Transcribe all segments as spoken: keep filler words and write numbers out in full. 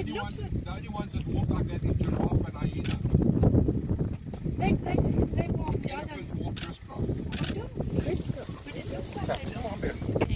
only ones, the only ones that walk like that is giraffe and hyena. They, they, they walk the other. Elephants walk crisscross. They do. Crisscross. But it looks like they Come don't. on, Ben.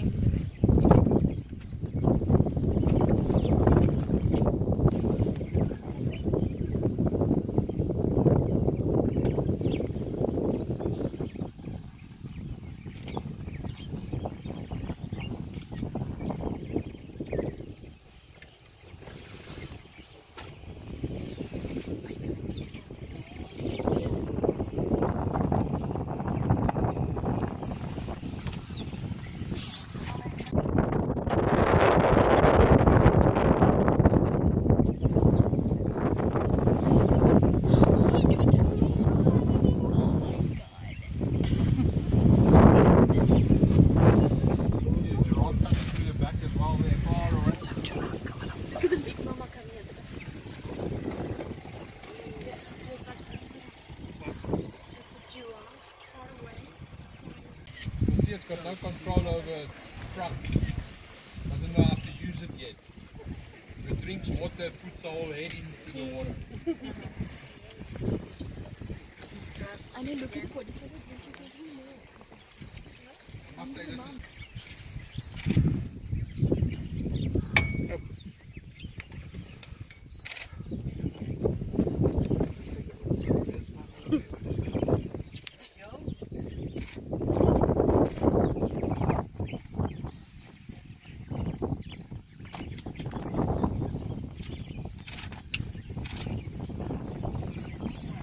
It's got no control over its trunk. Doesn't know how to use it yet. If it drinks water, it puts the whole head into the water. I need to look at what I must say this is